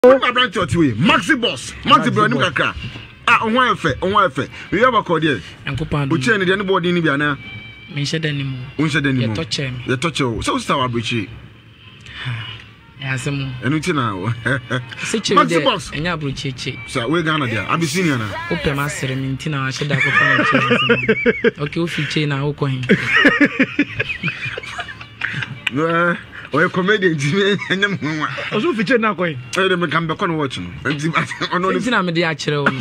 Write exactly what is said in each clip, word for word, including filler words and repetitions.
My branch or two. Maxzybos. Maxzybos ni kakra. Ah, on one fe, on one fe. We have a code here. Enkopa. Uche ni anybody ni biana. Me shede animo. Un shede animo. Ye touch him. Ye touch you. So star abrichi. Ya semu. Enu ti na. Maxzybos. Enya abrichi che. So we Ghana there. Abyssinia na. Ope ma sere mi nti na shede akofo na che. Okay, o fi che na wo hin. Eh, o comedian Jimmy enyam nwa. Oso fi che na koyi. Eh, dem kan be kon watch no. Nti ono nti na me de a kire wo.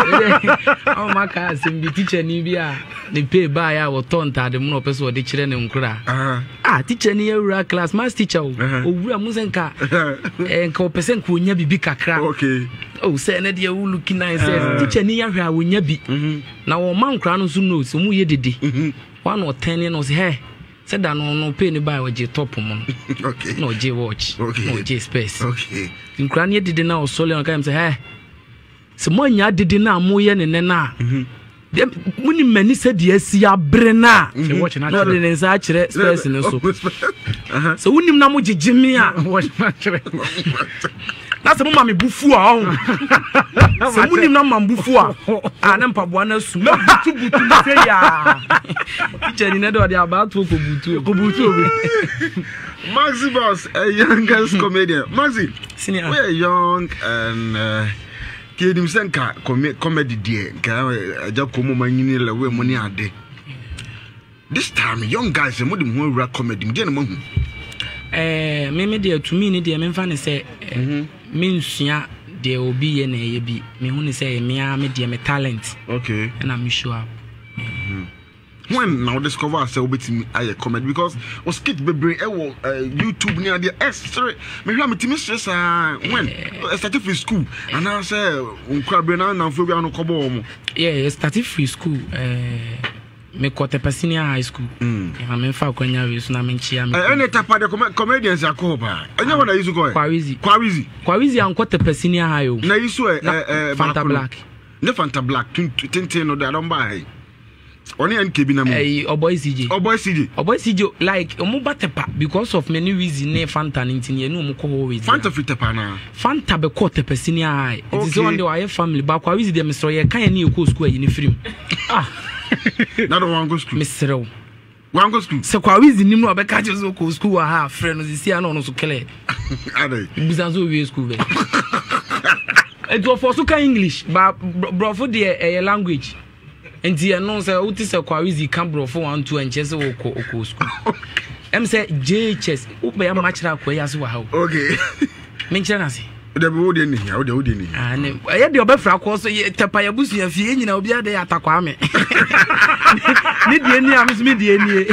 O maka sim bi teacher ni bi a ne pay ba ya wo tonta de mu no pese wo de kire ne nkura. Ah. Ah, teacher ni ewura class, math teacher wo. Owura mu senka. Eh, nka o pese nka onya bibi kakra. Okay. Oh, say na de wu look nice. Teacher ni ya hwa onya bi. Na wo man nkura no so no so mu ye dede. One or ten no say hey. Said that no no pay ni buy we top mon. Okay. No J watch. Okay. No J space. Okay. In crane did na o sole on come say hey. So mo nya did na mo ye ne ne na. Mhm. Dem muni mani said yes ya bre na. Say watch na. No dey say akire space no so. Uh-huh. So unim na mo jijimi a watch na akire. Na se mo ma me bufu a o. Se munim na ma bufu a. Ah na mpaboa na su. Na butu butu na fe ya. Teacher ni na do dey about to ko butu. Ko butu obi. Maxzybos, a youngest comedian. Maxi, senior. We are young and uh kidim senka comedy dear. Ka ja komo manyini la we money ade. This time young guys e mo dem ho ra comedy. Me dey na mo hu. Eh, me me dey to me ni dey me fa ne say me nsua dey obi ye na ye bi. Me hu ne say me a me dey me talent. Okay. And I'm show up. When now discover say obetimi aye comedy because o skit be bring e wo YouTube near the S three me hwa me timi stress ah when I started free school and I say unkwa be na na fo bi anu kobo mo. Yeah, I started free school eh me kote Senior High School. Mm. I me fa kwanya we so na me nchia me. Eh any tapa de comedians akoba. Anya wona yisu ko. Kwawizi. Kwawizi. Kwawizi an kote Senior High o. Na yisu eh eh Fanta Black. Ne Fanta Black tintin no da don buy. Oni N K B na me. Eh Oboy C J. Oboy C J. Oboy C J like omo batepa because of many reasons ne Fanta ntin ye no omo ko ho we. Fanta fitepa na. Fanta be kote Senior High. It is one day why family back Kwawizi dem so ye kan ye ko school ye ni film. Ah. Na do wan go school. Misrew. Wan go school. Se Kwawizi nim no obeka je so ko school wa ha friend no si ana no so kele. Ade. Bizanzo we school be. It was for so kan English but bro for the uh, language. And the announce say uti se Kwawizi kan bro for one two and chese wo ko ko school. Em say J H S u be ya match ra ko ya so wa ha. Okay. Me nchira na se. De be wo de ni ya wo de wo de ni. Ah ne ye de obefra ko so tepa ya busu ya fie nyina obi ade atakwa ame. Ni die ni am so me die ni.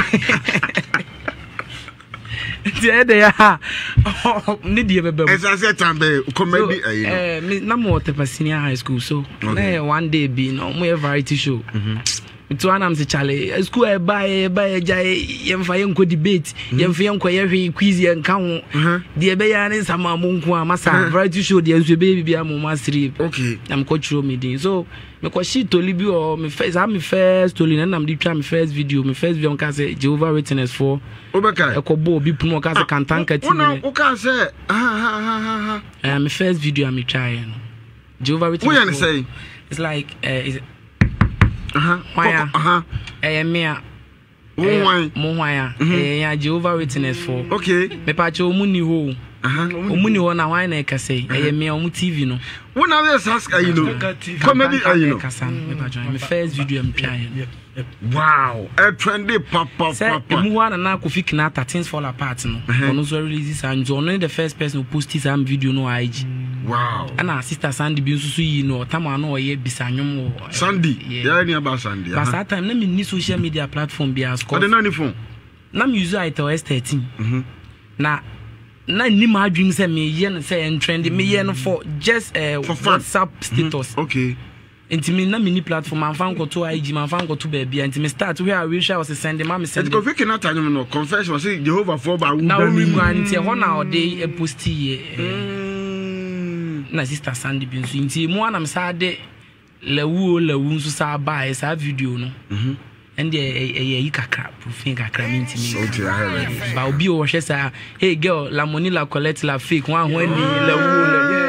Die de ya. Ni die bebe. Esa se tambe comedy ayi no. Eh me na mo tepa Senior High School so. Na one day be no mo variety show. Mhm. It's one am say chale school e buy e buy jai yemfa yenko debate yemfa yenko ye quiz ye nka ho de be ya ne sama mo nko amasa variety show de nso be bibia mo masiri. Okay. Am ko chiro me din so me ko shi toli bi o me first am me first toli na nam di twa me first video me first video nka say Jehovah Witness for Obeka e ko bo obi puno ka say kantanka ti me. Una o ka say ha ha ha ha. Eh me first video am try no Jehovah Witness. What you say? It's like uh, is Uh-huh. Why? Uh-huh. Eh me a Why? Mo why? Eh ya Jehovah Witness for. Okay. Me pa che omuni ho. Aha. Omuni ho na why na ka say. Eh me omu T V no. When are they ask you know? Comedy are you know? Me pa join me first video am try. Wow. A trendy papa papa. Say mu wa na ko fi kinata things fall apart no. Ono so release and only the first person who post this am video no I G. Wow. And our sister Sandy bi nsusu yi no tama no ye bisanwom wo. Sandy. Yeah, ni about Sandy. But that time na me ni social media platform bi as call. The phone. Na me use it S thirteen. Mhm. Na na ni ma dream say me ye no say en trend me ye no for just uh, for WhatsApp status. Mm-hmm. Okay. Enti me na me ni platform am fan go to I G man fan go to baby enti me start where I wish I was send ma me send. It go fit na time no confession say Jehovah for ba wu. Na we enti ho na o dey e post ye. Na sister Sandy bi nso nti mu ana me sa de lawu lawu nso sa ba e sa video no. Mhm. And e e kakra profin kakra me ntimi. Okay, I heard it. Ba obi o hwe sa hey girl la money la collect la fake one when ni lawu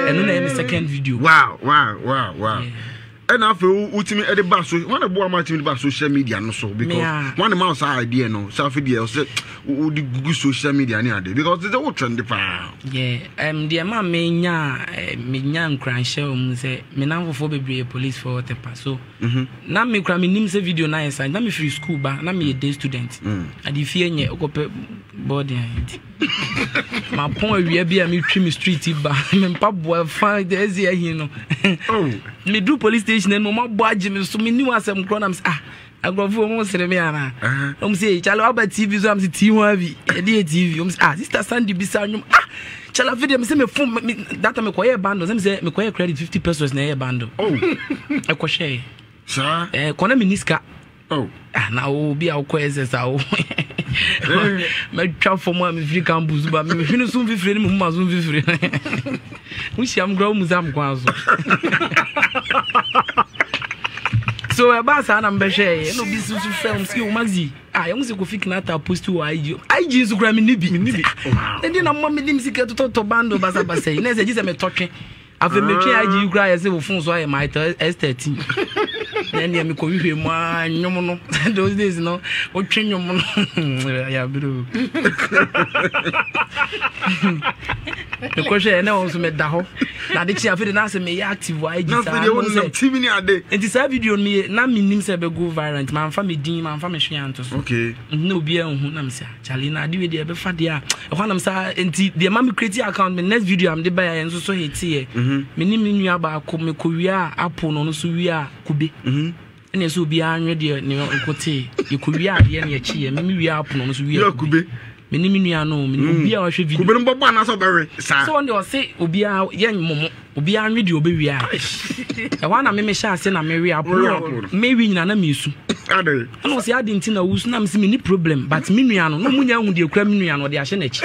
and then the second video. Wow, wow, wow, wow. And I feel ultimate at the bass. One of my team about social media, no so because one of my idea, no, South India said, would the good social media any day because there's a whole trend. Yeah, um, the amount me nya, me nya crank show, say, me now for be police for the pass. So, now me cram me say video nice, and now me free school, but now me a day student. And if you any occupy body, my point we be a me trim street, but me pop boy find there's here, you know. Oh, me do police station. And mama boy me so me knew as I'm grown am ah I go for mo sere me ana um say chalo about T V so am say T one bi e dey T V um ah sister Sandy bi sa nyum ah chala video me say me phone that time me koye bando say me say me koye credit fifty pesos na e bando oh e ko share sir eh kona me niska oh ah na o bi a ko ezesa o me twa for mo me free campus ba me finu so fi free ni mo ma so fi free we see am grow muzam kwanzo. So about an ambassador, no business film skill Maxi. I almost go fix na post to I G. I G is gram nibi nibi. Then then am me dim sika to to bando basa basa. Na say just me talking. Afa me twa I G you cry say wo phone so I my S thirteen. Then me ko hwe mu anyom no. Those days no, o twa nyom no. Ya bro. The question na won so me da ho. Na de chi afi na say me active I G sa. Na video no T V ni ade. Enti sa video me na me nim say be go viral. Man fa me din, man fa me hwe anto so. Okay. No bia hu na me say chale na de we de be fa de a. E ho na me say enti de ma me create account me next video am de buy enso so hate here. Me nim ni nua ba ko me ko wi a apple no no so wi a kube. Mhm. Ene so bia anwe de ne nkote. Ye ko wi a de na ye chi ye me wi a apple no no so wi a kube. Me nim nua no me obi a hwe video. Kube no baba na so bewe. So on dey say obi a ye momo obi anwe de obi wi a. E wa na me me sha ase na me wi apple. Me wi nyina na me su. Ade. Ano se ade nti na wusu na me se me ni problem but me nua no no munya hu de kura me nua no de ahye na chi.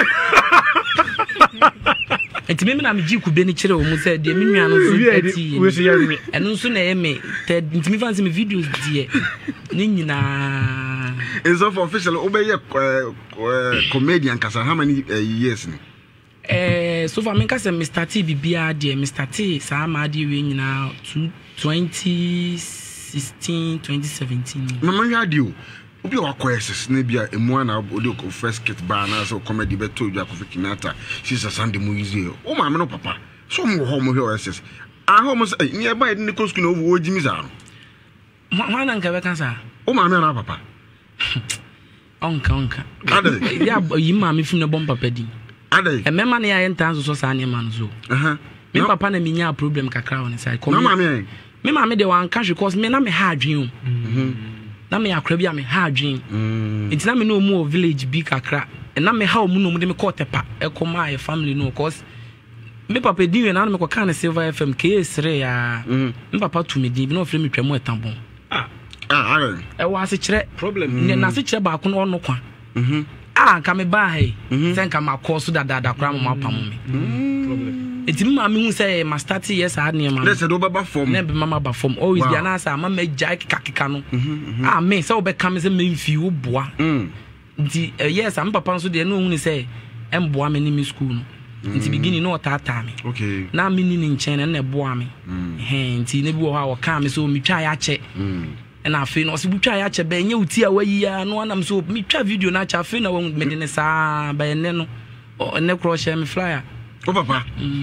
Enti me na me ji kube ni kire o mu se de me nua no so ati. We so ya me. Eno so na e me te enti me fancy me videos die. Ni nyina. Is of official obey comedian kasa how many uh, years ni? Eh so far me kasa me start bibia de me start sa ma de we nyina twenty sixteen twenty seventeen. Mama radio obi wa questions na bia emu na odi ko first kit ba na so comedy be to dwa ko fikinata she's a Sunday movie o ma me no papa so mo ho mo he ss a ho mo say ni e ba ni ko school no wo jimi za no ma na nka be kan sa o ma me na papa onka onka ade ya yi ma me fi no bom papa din ade e me ma na ya enta so sa na ma no so aha me papa na me nya problem kakra on sai ko ma me me ma me de wan cash because me na me ha adwen o mhm na me akra bia me ha adwen enti na me no mu village bi kakra e na me ha o mu no mu de me call tepa e ko ma e family no cause me papa din we na me ko kan silver F M K sere ya me papa tu me din bi no frɛ me twam etabon ah ah are e wa se kire problem ne na se kire ba ko no no kwa mhm ah ka me ba hai sen ka ma call so dada da kra ma pam me problem eti mama me hu say ma start yes hard ne ma let's do baba form ne be mama ba form always be na say mama jai kakeka no ah me say obe kam say me mfi wo boa nti yes am papa so de no hu ni say em boa me ni mi school no nti beginning no tata me okay na me ni nchen na boa me he nti ne bi wo ha wo ka me so mi twa ya che na afi no so butwa ya che be nya uti a wayi ya no anam so mi twa video na cha afi na wo me de ne sa ba ne no ne kro share me flyer. Oh papa.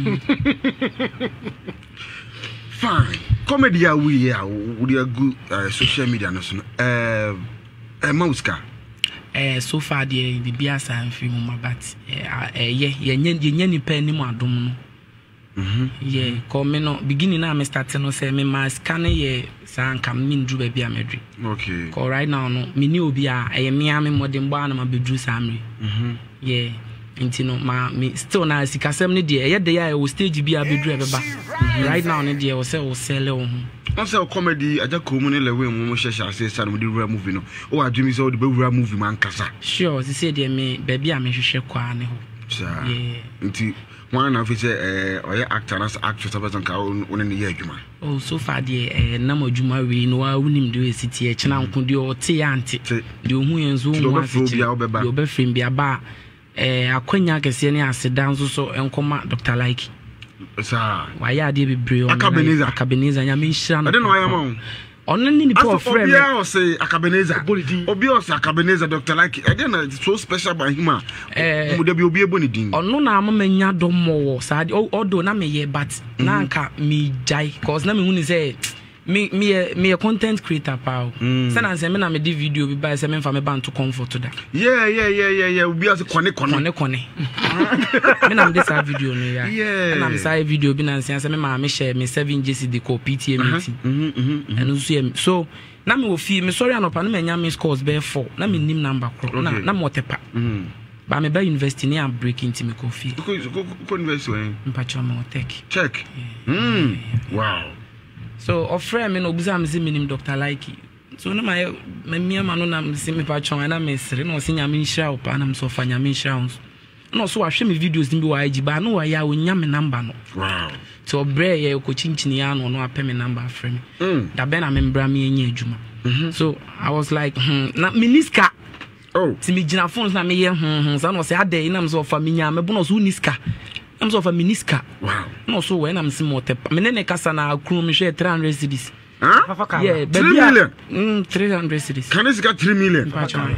Fine. Comedy are we here? We are good uh, social media no so. Eh eh Mauska. Eh so far the the biasa and film ma but eh ye ye nya ni pa ni mu adom no. Mhm. Yeah, come no beginning na me start no say me ma scan ye san kam me ndru ba bia medri. Okay. Ko right now no me ni obi a eh me am modern ba na ma bedru samre. Mhm. Yeah. Nti no ma me still na sikasem ne de ye de ya e stage bi a bedru e beba. Right now ne de o say o sell o hu. On say comedy aja ko mu ne lewe mu mo shesha say say no de rura movie no. O wa dwumi say o de be rura movie man kasa. Sure, she say de me ba bia me hwehwe kwa ne ho. Sure. Yeah. Nti one na fi say eh oye actor na actress person ka one ne ye adwuma. Oh so far de eh na madwuma we no wa unim de city e kina nko de o te ante. De ohu yenzo mu asiti. De obefrem bia ba eh akwanya kese ne asedan so so enkoma Doctor Likee. Sir. Why ya de bebre AKA EBENEZER. AKA EBENEZER nya me nhira no. I don't know why am. On any people friend. Obia or say AKA EBENEZER. Obia or say AKA EBENEZER Doctor Likee. I don't it's so special by him. Eh, would be obi eboni din. Ono na mama nya do mo sa odo na me ye but na anka me jai cause na me hu ni say me me me a content creator pal. Say na say me na me di video bi buy say me fa me ban to comfort to that. Yeah yeah yeah yeah yeah obi as kone kone. Kone kone. Me na me this video no ya. Yeah. Na me say video bi na say say me ma me share me seven J C D ko P T A meeting. Mhm mhm. And so so na me wo fi me sorry anopa na me nya me scores be four. Na me nim number kro. Na na mo tepa. Mhm. Ba me ba university ni am break into me coffee. Go go university when? Mpacho mo tech. Check. Mm. Wow. So offer me no buza me minim Doctor Likee. So na my me ma no na me se me pacho na me sere no se nya me nhira opa na me so fa nya me nhira no so ahwe me videos ni bi wa agi ba no wa ya onya me number no. Wow. So bre ye ko chinchini ya no no ape me number afre me. Mm. Da be na me mbra me enya adwuma. So I was like hmm na miniska. Oh. Ti me gina phones na me ye hmm hmm so no se ade na me so fa me nya me bo no so uniska. I'm so for miniska. Wow. No, so when I'm seeing more tap. I mean, I na crew me share three hundred cedis. Huh? Yeah, three million. Mm, three hundred cedis. Can you get three million?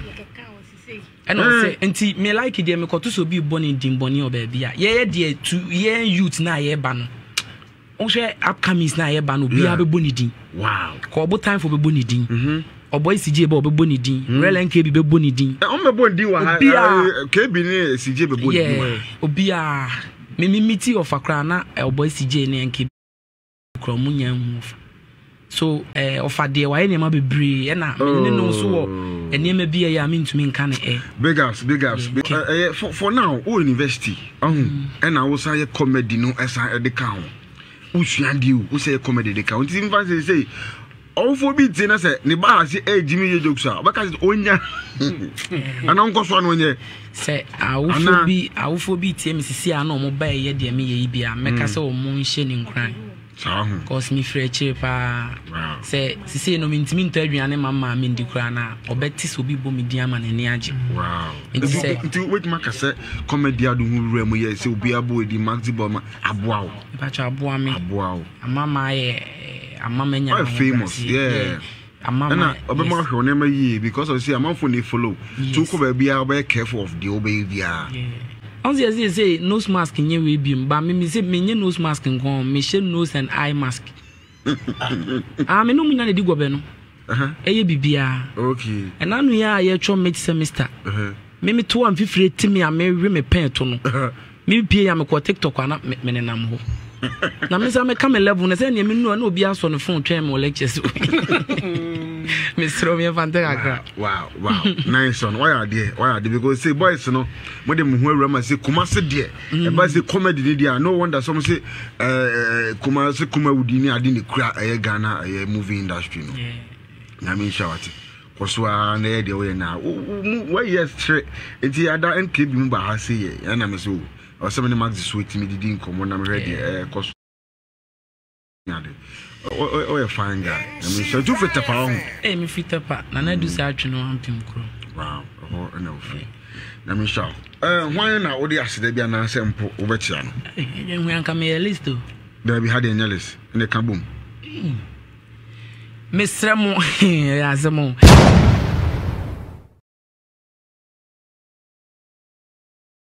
And I say, and me like it. Me kotu so be born in Dimboni or baby. Yeah, yeah, dear. To yeah, youth na yeah ban. On share upcoming na yeah ban. Be a be boni din. Wow. Kobo time for be boni din. Mhm. Oboy C J be boni din. Real N K be boni din. On be boni din wa. K B ni C J be boni din. Yeah. Obia. Me me miti of akra na oboy C J ne enke kro munya hu so eh of ade wa ye ma bebre e na me no so wo ene ma bia ya me ntumi nka ne eh big ups big ups eh for for now o university ahun e na wo say comedy no esa e de ka ho wo suande wo say comedy de ka ho nti mfa say say all for be tina say ne ba se e jimi ye jokes a baka onya ana nko so no nye say awufo bi awufo bi tie me sisi a na mo ba ye de me ye bia meka say o mo nhye ne nkran sahu cause me free chepa say sisi no me ntimi nto aduane mama me ndi kra na obeti so bi bo me di ama ne ne age wow nti wait maka say comedy adu hu wura mu ye say obi abo edi Maxzybos ma aboa wo ba cha aboa me aboa wo amama ye amama nya oh, famous yeah amama na obema hwe onema yi because of say amafo ne follow to ko ba bia be careful of the obey bia yeah on say say nose mask nye we bi mba me me say me nye nose mask nko me she nose and eye mask ah me no munya ne di gobe no uh-huh eye bibia okay and anu ya ye tro mid semester uh-huh me me to am fifire timi a me we me pen to no me pie ya me ko TikTok ana me ne nam ho na me say me come level na say ne me no na obi aso no phone twen mo lectures Mister Romeo Fantaka. Wow, wow. Nice one. Why are there? Why are there? Because say boys, you know, when them who are say kuma say there. And by say comedy there. No wonder some say uh kuma say kuma udini adini kura a Ghana a movie industry no. Yeah. I mean shawati. Koswa na there way now. Why yes straight. Enti ada N K B mba ha say ye. Na me so. Or some of Max sweet me didn't come on am ready. Eh kos. Oh, oh, a fine guy. I mean, so do fit the pound. Eh, me fit the part. Nana do search no ampim kro. Wow, oh, no. Na me show. Eh, why na odi aside bia na sempo obetia no. Eh, we anka me list do. There be had a list in the kabum. Mister Mo, ya zemo.